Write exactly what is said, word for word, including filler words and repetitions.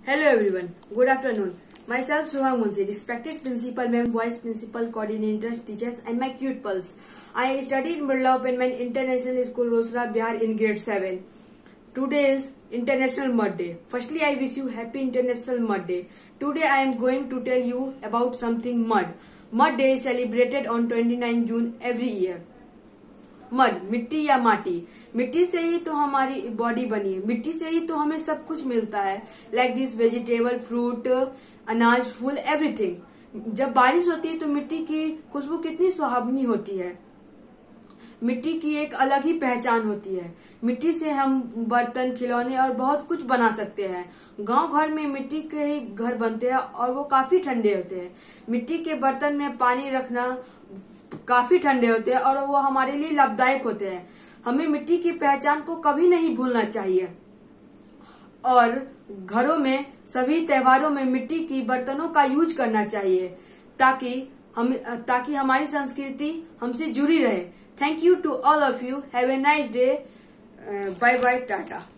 Hello everyone. Good afternoon. Myself Subhang Munshi, respected principal, ma'am, vice principal, coordinators, teachers, and my cute pulse. I studied in Development International School, Rosra, Bihar in grade seven. Today is International Mud Day. Firstly, I wish you happy International Mud Day. Today I am going to tell you about something mud. Mud Day is celebrated on twenty-ninth June every year. Mud, मिट्टी या माटी, मिट्टी से ही तो हमारी body बनी है, मिट्टी से ही तो हमें सब कुछ मिलता है, लाइक दिस वेजिटेबल, फ्रूट, अनाज, फूल, एवरीथिंग। जब बारिश होती है तो मिट्टी की खुशबू कितनी सुहावनी होती है। मिट्टी की एक अलग ही पहचान होती है। मिट्टी से हम बर्तन, खिलौने और बहुत कुछ बना सकते हैं। गांव घर में मिट्टी के ही घर बनते हैं और वो काफी ठंडे होते हैं। मिट्टी के बर्तन में पानी रखना काफी ठंडे होते हैं और वो हमारे लिए लाभदायक होते हैं। हमें मिट्टी की पहचान को कभी नहीं भूलना चाहिए और घरों में सभी त्योहारों में मिट्टी की बर्तनों का यूज करना चाहिए ताकि हम ताकि हमारी संस्कृति हमसे जुड़ी रहे। Thank you to all of you. Have a nice day. Bye bye, Tata.